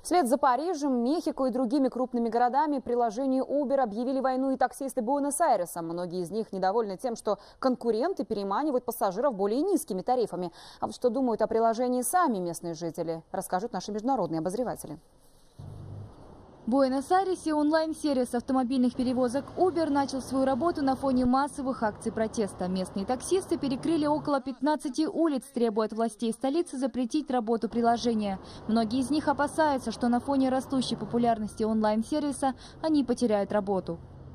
Вслед за Парижем, Мехико и другими крупными городами приложению Uber объявили войну и таксисты Буэнос-Айреса. Многие из них недовольны тем, что конкуренты переманивают пассажиров более низкими тарифами. А вот что думают о приложении сами местные жители, расскажут наши международные обозреватели. В Буэнос-Айресе онлайн-сервис автомобильных перевозок Uber начал свою работу на фоне массовых акций протеста. Местные таксисты перекрыли около 15 улиц, требуя от властей столицы запретить работу приложения. Многие из них опасаются, что на фоне растущей популярности онлайн-сервиса они потеряют работу.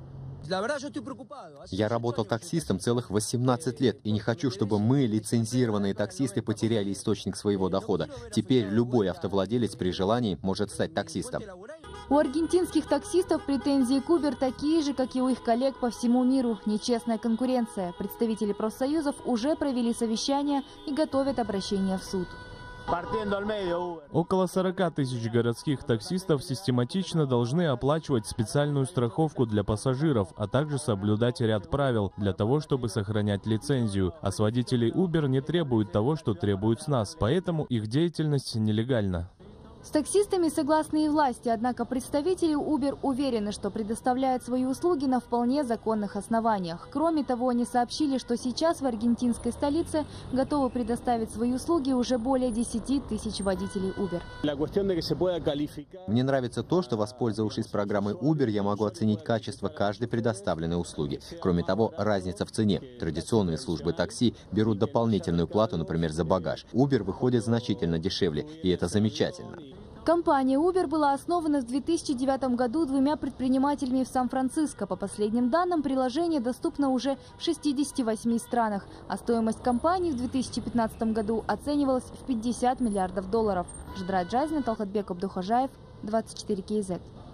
Я работал таксистом целых 18 лет и не хочу, чтобы мы, лицензированные таксисты, потеряли источник своего дохода. Теперь любой автовладелец при желании может стать таксистом. У аргентинских таксистов претензии к Uber такие же, как и у их коллег по всему миру. Нечестная конкуренция. Представители профсоюзов уже провели совещание и готовят обращение в суд. Около 40 тысяч городских таксистов систематично должны оплачивать специальную страховку для пассажиров, а также соблюдать ряд правил для того, чтобы сохранять лицензию. А с водителей Uber не требуют того, что требуют с нас, поэтому их деятельность нелегальна. С таксистами согласны и власти, однако представители Uber уверены, что предоставляют свои услуги на вполне законных основаниях. Кроме того, они сообщили, что сейчас в аргентинской столице готовы предоставить свои услуги уже более 10 тысяч водителей Uber. Мне нравится то, что, воспользовавшись программой Uber, я могу оценить качество каждой предоставленной услуги. Кроме того, разница в цене. Традиционные службы такси берут дополнительную плату, например, за багаж. Uber выходит значительно дешевле, и это замечательно. Компания Uber была основана в 2009 году двумя предпринимателями в Сан-Франциско. По последним данным, приложение доступно уже в 68 странах, а стоимость компании в 2015 году оценивалась в $50 миллиардов. Ждра Джазина, Талхатбек Абдухажаев, 24 КЗ.